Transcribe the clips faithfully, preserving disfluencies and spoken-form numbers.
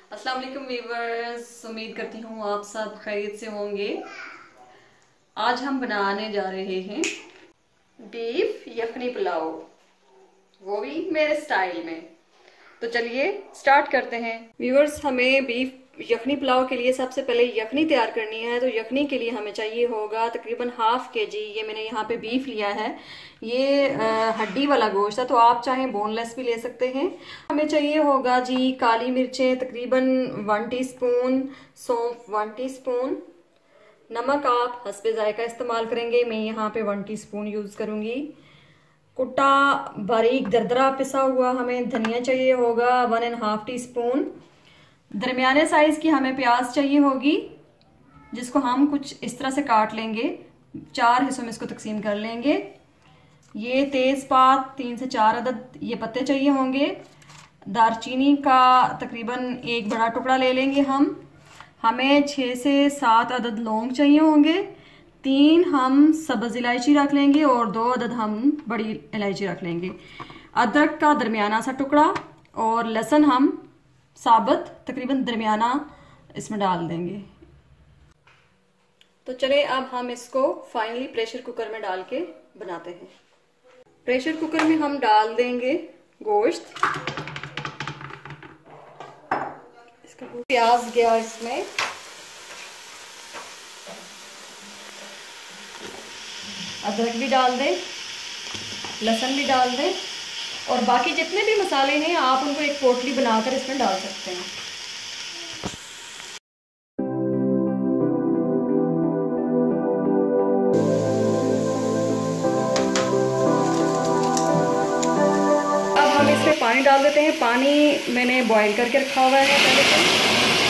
अस्सलाम वालेकुम वीवर्स, उम्मीद करती हूँ आप सब खैरियत से होंगे। आज हम बनाने जा रहे हैं बीफ यखनी पुलाव, वो भी मेरे स्टाइल में। तो चलिए स्टार्ट करते हैं। वीवर्स, हमें बीफ यखनी पुलाव के लिए सबसे पहले यखनी तैयार करनी है। तो यखनी के लिए हमें चाहिए होगा तकरीबन हाफ के जी। ये मैंने यहाँ पे बीफ लिया है। ये आ, हड्डी वाला गोश्त है, तो आप चाहें बोनलेस भी ले सकते हैं। हमें चाहिए होगा जी काली मिर्चें तकरीबन वन टीस्पून, सौंफ वन टीस्पून, नमक आप हस्बे जायका इस्तेमाल करेंगे। मैं यहाँ पे वन टीस्पून यूज़ करूँगी। कुटा बारीक दरदरा पिसा हुआ हमें धनिया चाहिए होगा one and half teaspoon. दरमियाने साइज की हमें प्याज चाहिए होगी, जिसको हम कुछ इस तरह से काट लेंगे, चार हिस्सों में इसको तकसीम कर लेंगे। ये तेज़पात तीन से चार अदद ये पत्ते चाहिए होंगे। दारचीनी का तकरीबन एक बड़ा टुकड़ा ले लेंगे हम। हमें छः से सात अदद लौंग चाहिए होंगे। तीन हम सब्ज़ इलायची रख लेंगे और दो अदद हम बड़ी इलायची रख लेंगे। अदरक का दरमियाना सा टुकड़ा और लहसुन हम साबुत तकरीबन दरमियाना इसमें डाल देंगे। तो चले अब हम इसको फाइनली प्रेशर कुकर में डाल के बनाते हैं। प्रेशर कुकर में हम डाल देंगे गोश्त। इसका प्याज गया इसमें, अदरक भी डाल दें, लहसुन भी डाल दें और बाकी जितने भी मसाले हैं आप उनको एक पोटली बनाकर इसमें डाल सकते हैं। अब हम इसमें पानी डाल देते हैं। पानी मैंने बॉईल करके रखा हुआ है पहले से।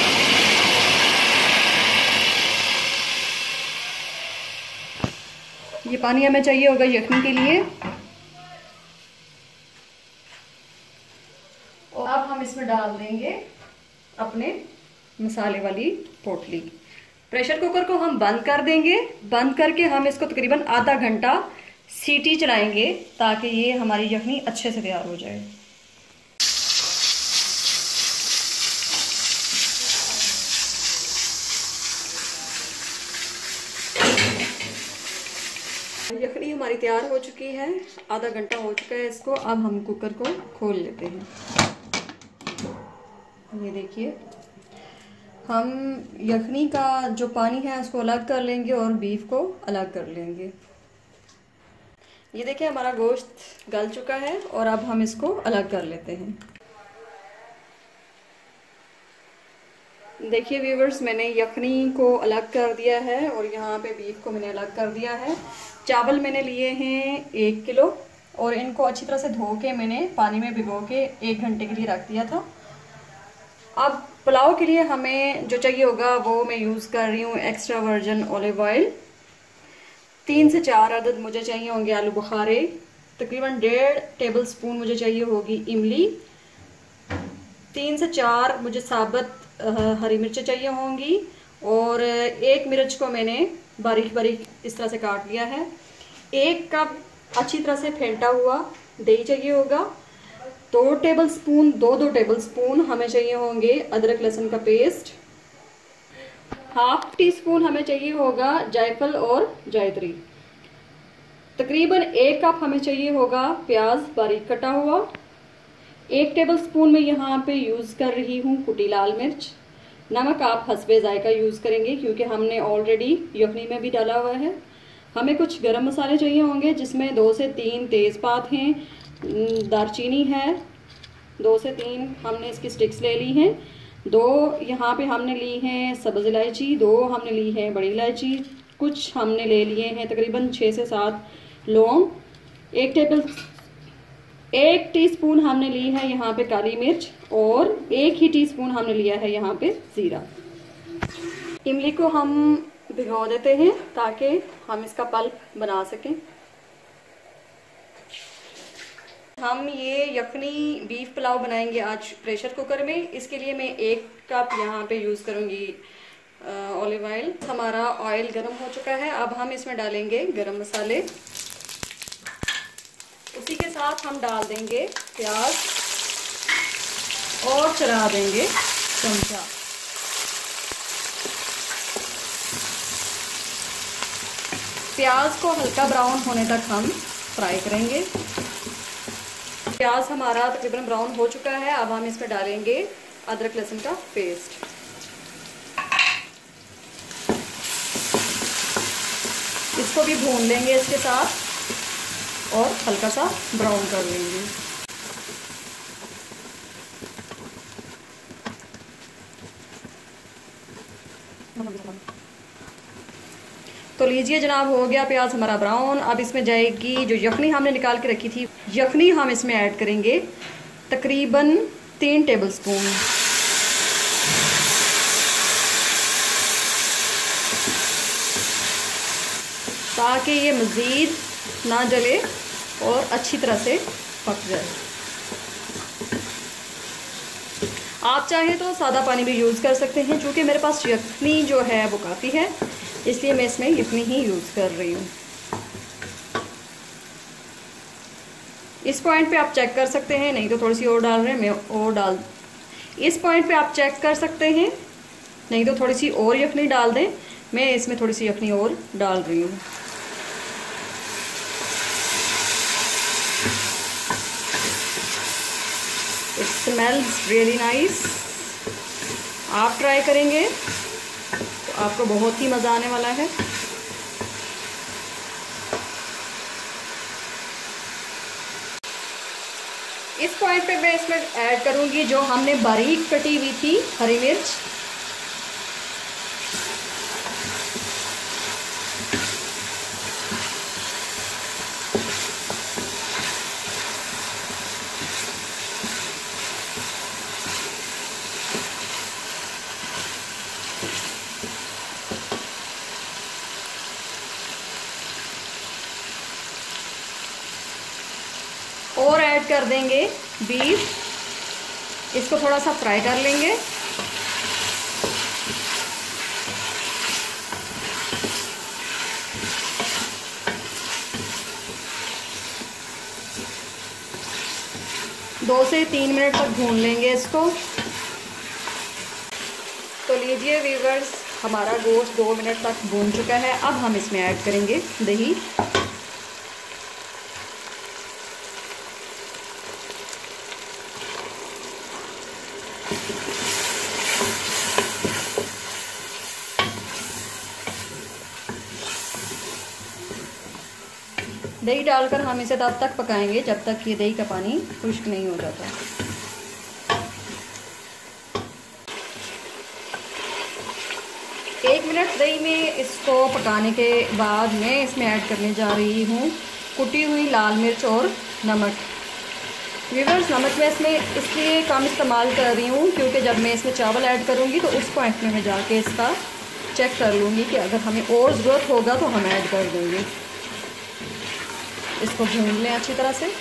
ये पानी हमें चाहिए होगा यखनी के लिए। और अब हम इसमें डाल देंगे अपने मसाले वाली पोटली। प्रेशर कुकर को हम बंद कर देंगे। बंद करके हम इसको तकरीबन आधा घंटा सीटी चलाएंगे ताकि ये हमारी यखनी अच्छे से तैयार हो जाए। यखनी हमारी तैयार हो चुकी है, आधा घंटा हो चुका है इसको। अब हम कुकर को खोल लेते हैं। ये देखिए, हम यखनी का जो पानी है उसको अलग कर लेंगे और बीफ को अलग कर लेंगे। ये देखिए हमारा गोश्त गल चुका है और अब हम इसको अलग कर लेते हैं। देखिए व्यूवर्स, मैंने यखनी को अलग कर दिया है और यहाँ पे बीफ को मैंने अलग कर दिया है। चावल मैंने लिए हैं एक किलो और इनको अच्छी तरह से धो के मैंने पानी में भिगो के एक घंटे के लिए रख दिया था। अब पुलाव के लिए हमें जो चाहिए होगा वो मैं यूज़ कर रही हूँ एक्स्ट्रा वर्जिन ऑलिव ऑयल। तीन से चार अदद मुझे चाहिए होंगे आलू बुखारे। तकरीबन डेढ़ टेबल स्पून मुझे चाहिए होगी इमली। तीन से चार मुझे साबुत हरी मिर्चें चाहिए होंगी और एक मिर्च को मैंने बारीक बारीक इस तरह से काट लिया है। एक कप अच्छी तरह से फेंटा हुआ दही चाहिए होगा। दो टेबल स्पून दो दो टेबल स्पून हमें चाहिए होंगे अदरक लहसुन का पेस्ट। हाफ टी स्पून हमें चाहिए होगा जायफल और जायत्री। तकरीबन एक कप हमें चाहिए होगा प्याज बारीक कटा हुआ। एक टेबल स्पून में यहाँ पे यूज़ कर रही हूँ कुटी लाल मिर्च। नमक आप हस्बे जायका यूज़ करेंगे क्योंकि हमने ऑलरेडी यखनी में भी डाला हुआ है। हमें कुछ गरम मसाले चाहिए होंगे जिसमें दो से तीन तेज़पात हैं, दारचीनी है, दो से तीन हमने इसकी स्टिक्स ले ली हैं। दो यहाँ पे हमने ली हैं सब्ज़ इलायची, दो हमने ली है बड़ी इलायची, कुछ हमने ले लिए हैं तकरीबन छः से सात लौंग। एक टेबल एक टीस्पून हमने ली है यहाँ पे काली मिर्च और एक ही टीस्पून हमने लिया है यहाँ पे ज़ीरा। इमली को हम भिगो देते हैं ताकि हम इसका पल्प बना सकें। हम ये यखनी बीफ पुलाव बनाएंगे आज प्रेशर कुकर में। इसके लिए मैं एक कप यहाँ पे यूज़ करूँगी ऑलिव ऑयल। हमारा ऑयल गर्म हो चुका है। अब हम इसमें डालेंगे गरम मसाले। उसी के साथ हम डाल देंगे प्याज और चला देंगे चमचा। प्याज को हल्का ब्राउन होने तक हम फ्राई करेंगे। प्याज हमारा तकरीबन ब्राउन हो चुका है। अब हम इसमें डालेंगे अदरक लहसुन का पेस्ट। इसको भी भून लेंगे इसके साथ और हल्का सा ब्राउन कर लेंगे। तो लीजिए जनाब, हो गया प्याज हमारा ब्राउन। अब इसमें जाएगी जो यखनी हमने निकाल के रखी थी, यखनी हम इसमें ऐड करेंगे तकरीबन तीन टेबलस्पून। ताकि ये मज़ीद ना जले और अच्छी तरह से पक जाए। आप चाहें तो सादा पानी भी यूज़ कर सकते हैं। चूँकि मेरे पास यखनी जो है वो काफ़ी है, इसलिए मैं इसमें यखनी ही यूज़ कर रही हूँ। इस पॉइंट पे आप चेक कर सकते हैं, नहीं तो थोड़ी सी और डाल रहे हैं, मैं और डाल इस पॉइंट पे आप चेक कर सकते हैं, नहीं तो थोड़ी सी और यखनी डाल दें। मैं इसमें थोड़ी सी यखनी और डाल रही हूँ। It smells really nice. आप ट्राई करेंगे तो आपको बहुत ही मज़ा आने वाला है। इस पॉइंट पे मैं इसमें ऐड करूंगी जो हमने बारीक कटी हुई थी हरी मिर्च। और ऐड कर देंगे बीफ। इसको थोड़ा सा फ्राई कर लेंगे। दो से तीन मिनट तक भून लेंगे इसको। तो लीजिए व्यूअर्स, हमारा गोश्त दो मिनट तक भून चुका है। अब हम इसमें ऐड करेंगे दही। दही डालकर हम इसे तब तक पकाएंगे जब तक ये दही का पानी खुश्क नहीं हो जाता। एक मिनट दही में इसको पकाने के बाद मैं इसमें ऐड करने जा रही हूँ कुटी हुई लाल मिर्च और नमक। व्यूअर्स, नमक मैं इसमें इसलिए कम इस्तेमाल कर रही हूँ क्योंकि जब मैं इसमें चावल ऐड करूँगी तो उस पॉइंट में मैं जाके इसका चेक कर लूँगी कि अगर हमें और ज़रूरत होगा तो हम ऐड कर देंगे। इसको भून लें अच्छी तरह से।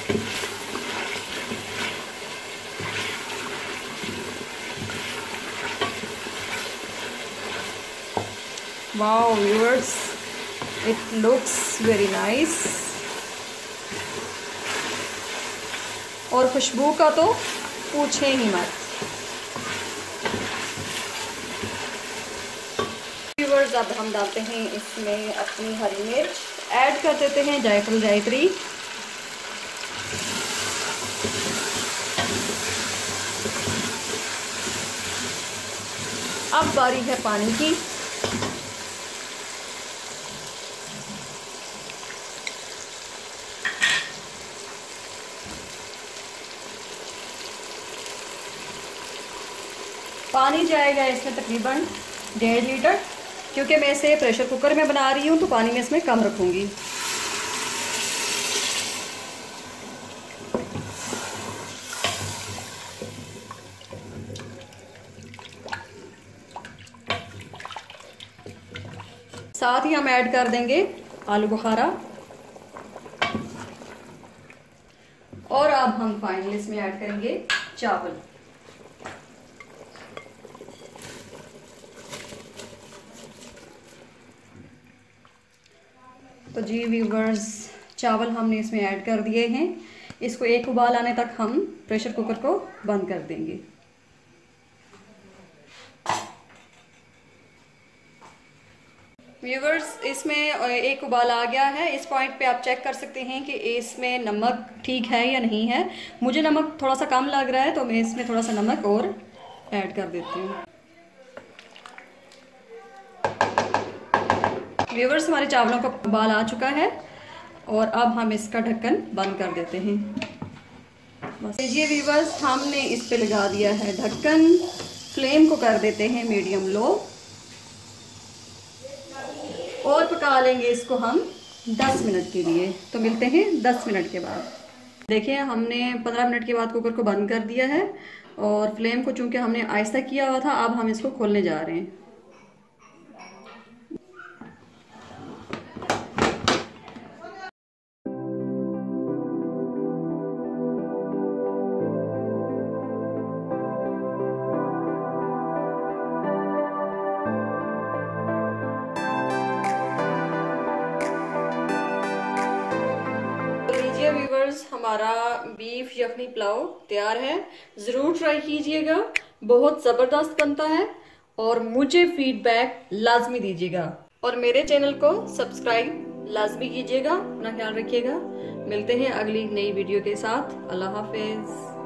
Wow viewers, it looks very nice. और खुशबू का तो पूछे ही मत। व्यूअर्स, अब हम डालते हैं इसमें अपनी हरी मिर्च, ऐड कर देते हैं जायफल जायत्री। अब बारी है पानी की। पानी जाएगा इसमें तकरीबन डेढ़ लीटर। क्योंकि मैं इसे प्रेशर कुकर में बना रही हूँ तो पानी में इसमें कम रखूँगी। साथ ही हम ऐड कर देंगे आलू बुखारा। और अब हम फाइनली इसमें ऐड करेंगे चावल। तो जी व्यूवर्स, चावल हमने इसमें ऐड कर दिए हैं। इसको एक उबाल आने तक हम प्रेशर कुकर को बंद कर देंगे। व्यूवर्स, इसमें एक उबाल आ गया है। इस पॉइंट पे आप चेक कर सकते हैं कि इसमें नमक ठीक है या नहीं है। मुझे नमक थोड़ा सा कम लग रहा है तो मैं इसमें थोड़ा सा नमक और ऐड कर देती हूँ। व्यूवर्स, हमारे चावलों का उबाल आ चुका है और अब हम इसका ढक्कन बंद कर देते हैं। बस ये व्यूवर्स, हमने इस पे लगा दिया है ढक्कन। फ्लेम को कर देते हैं मीडियम लो और पका लेंगे इसको हम दस मिनट के लिए। तो मिलते हैं दस मिनट के बाद। देखिए, हमने पंद्रह मिनट के बाद कुकर को बंद कर दिया है और फ्लेम को चूंकि हमने आहिस्ता किया हुआ था, अब हम इसको खोलने जा रहे हैं। व्यूवर्स, हमारा बीफ यखनी पुलाव तैयार है। ज़रूर ट्राई कीजिएगा, बहुत ज़बरदस्त बनता है और मुझे फीडबैक लाजमी दीजिएगा और मेरे चैनल को सब्सक्राइब लाजमी कीजिएगा। अपना ख्याल रखिएगा। मिलते हैं अगली नई वीडियो के साथ। अल्लाह हाफिज़।